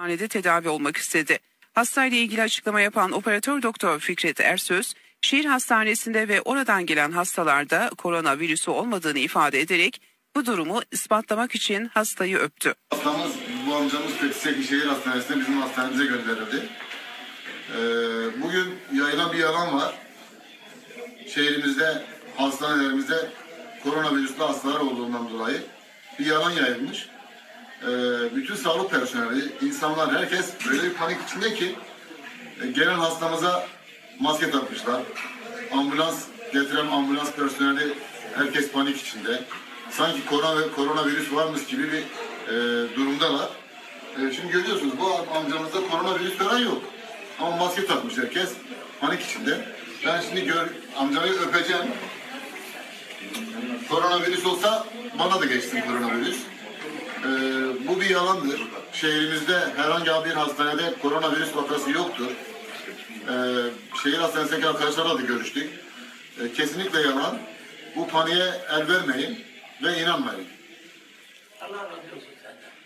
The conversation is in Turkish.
hastanede tedavi olmak istedi. Hastayla ilgili açıklama yapan operatör doktor Fikret Ersöz, şehir hastanesinde ve oradan gelen hastalarda koronavirüsü olmadığını ifade ederek bu durumu ispatlamak için hastayı öptü. Hastamız, bu amcamız Fethiseki Şehir Hastanesi'ne bizim hastanemize gönderildi. Bugün yayılan bir yalan var. Şehrimizde, hastanelerimizde koronavirüslü hastalar olduğundan dolayı bir yalan yayılmış. Bütün sağlık personeli, insanlar, herkes böyle bir panik içinde ki gelen hastamıza maske takmışlar. Ambulans getiren ambulans personeli, herkes panik içinde. Sanki koronavirüs varmış gibi bir durumdalar. Şimdi görüyorsunuz, bu amcamızda koronavirüs falan yok. Ama maske takmış herkes, panik içinde. Ben şimdi amcamayı öpeceğim. Koronavirüs olsa bana da geçsin koronavirüs. Bu bir yalandır. Şehrimizde herhangi bir hastanede koronavirüs vakası yoktur. Şehir hastanesindeki arkadaşlarla da görüştük. Kesinlikle yalan. Bu paniğe el vermeyin ve inanmayın. Allah razı olsun senden.